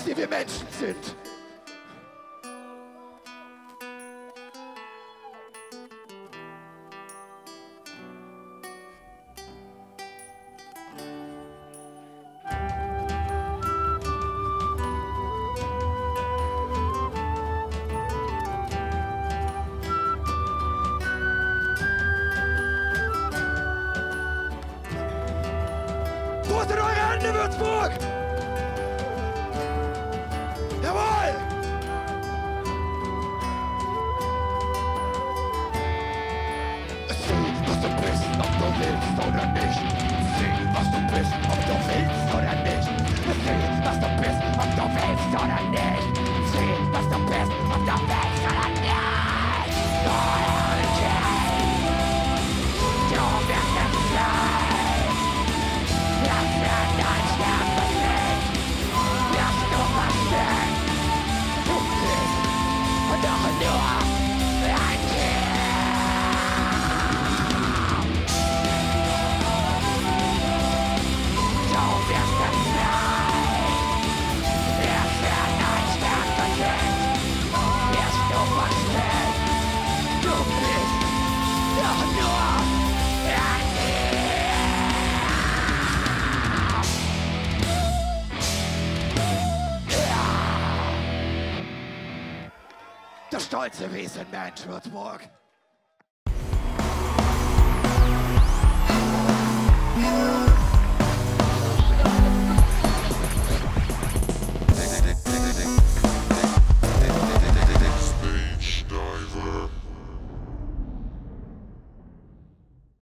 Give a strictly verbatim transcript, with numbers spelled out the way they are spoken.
die wir Menschen sind. Wo sind eure Hände, Würzburg? Jawohl! Sieh, was du bist, ob du willst oder nicht. Sieh, was du bist, ob du willst oder nicht. Sieh, was du bist, ob du willst oder nicht. Sieh, was du bist, ob du willst oder nicht. Du wirst es sein. Lass dir dein Sterben nicht. Wirst du verstehen. Du bist doch nur ein Tier. Du wirst es sein. Erst wenn dein Sterben sind, wirst du verstehen. Du bist doch nur ein Der stolze Riesenmensch Würzburg.